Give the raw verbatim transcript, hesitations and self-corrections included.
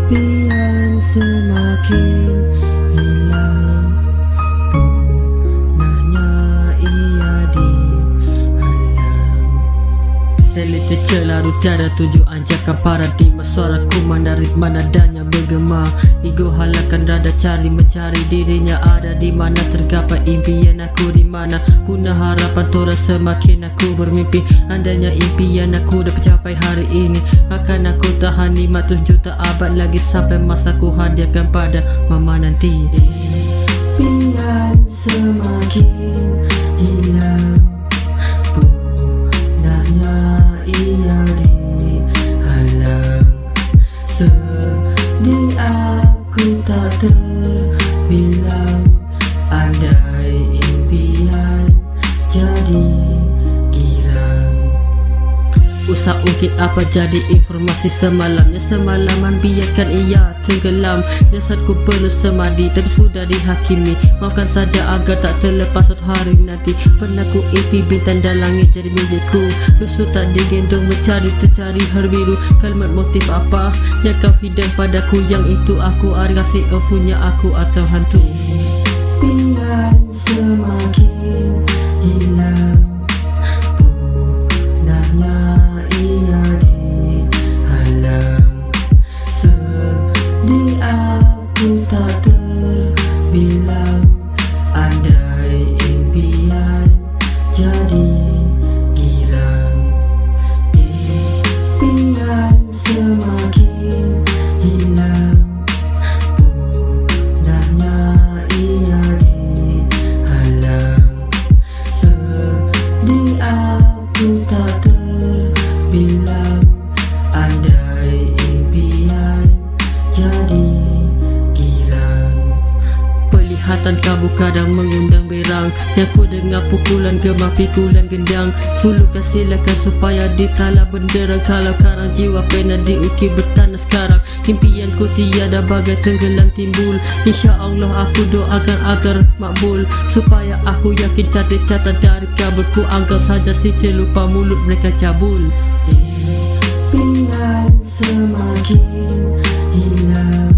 Impian semakin hilang, punahnya ia dihalang. Realiti, celaru, tiada, tuju, anjakan, paradigma. Suara, kumandang, ritma, nadanya, bergema. Ego, halakan, rada, cari, mencari, dirinya ada dimana. Tergapai impian aku dimana. Punah harapan, tolak, semakin aku bermimpi. Andainya impian aku dapat capai hari ini. Akan aku tahan lima ratus juta abad lagi sampai masa ku hadiahkan pada mama nanti. Impian semakin hilang, punahnya ia dihalang. Sedih aku tak terbilang, andai impian jadi hilang. Usah ungkit apa jadi informasi semalamnya. Semalaman biarkan ia tenggelam. Jasadku penuh semadi tapi sudah dihakimi. Maafkan saja agar tak terlepas suatu hari nanti. Pernah ku impi bintang dan langit jadi milikku. Lusuh tak digendong mencari tercari hari biru. Kalimat motif apa yang kau hidang padaku? Yang itu aku ada kasih oh punya aku atau hantu. Impian semakin hilang, punahnya ia dihalang. Sedih aku tak terbilang, andai impian jadi hilang. Impian semakin hilang, punahnya ia dihalang. Sedih aku tak terbilang, andai impian jadi hilang. Pelihatan kabut kadang mengundang berang, yang ku dengar pukulan gemah pikulan gendang. Sulukan silakan supaya ditala benderang. Kalau karang jiwa pernah diukir bertanah sekarang. Impianku tiada bagai tenggelam timbul. Insya Allah aku doakan agar makbul, supaya aku yakin catat-catat dari kabut. Ku anggap saja si celupa mulut mereka cabul. Impian semakin hilang,